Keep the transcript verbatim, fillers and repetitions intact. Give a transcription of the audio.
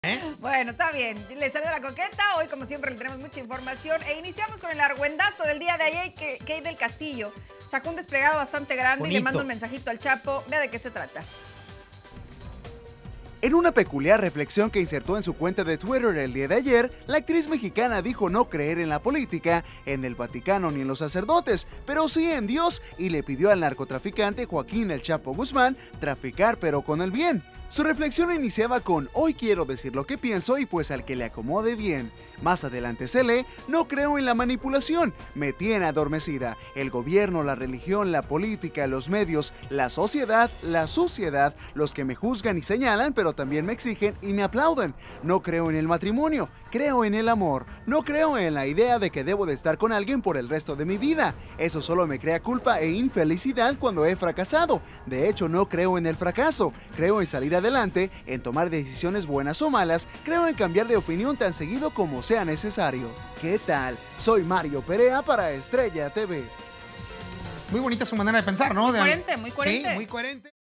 ¿Eh? Bueno, está bien. Le saluda la coqueta. Hoy, como siempre, le tenemos mucha información. E iniciamos con el argüendazo del día de ayer, que Kate del Castillo sacó un desplegado bastante grande Bonito. y le manda un mensajito al Chapo. Vea de qué se trata. En una peculiar reflexión que insertó en su cuenta de Twitter el día de ayer, la actriz mexicana dijo no creer en la política, en el Vaticano ni en los sacerdotes, pero sí en Dios, y le pidió al narcotraficante Joaquín El Chapo Guzmán traficar pero con el bien. Su reflexión iniciaba con hoy quiero decir lo que pienso y pues al que le acomode bien. Más adelante se lee, no creo en la manipulación, me tiene adormecida. El gobierno, la religión, la política, los medios, la sociedad, la suciedad, los que me juzgan y señalan, pero también me exigen y me aplauden. No creo en el matrimonio, creo en el amor. No creo en la idea de que debo de estar con alguien por el resto de mi vida. Eso solo me crea culpa e infelicidad cuando he fracasado. De hecho, no creo en el fracaso, creo en salir adelante, en tomar decisiones buenas o malas, creo en cambiar de opinión tan seguido como sea necesario. ¿Qué tal? Soy Mario Perea para Estrella T V. Muy bonita su manera de pensar, ¿no? Muy De- coherente, muy coherente. Sí, muy coherente.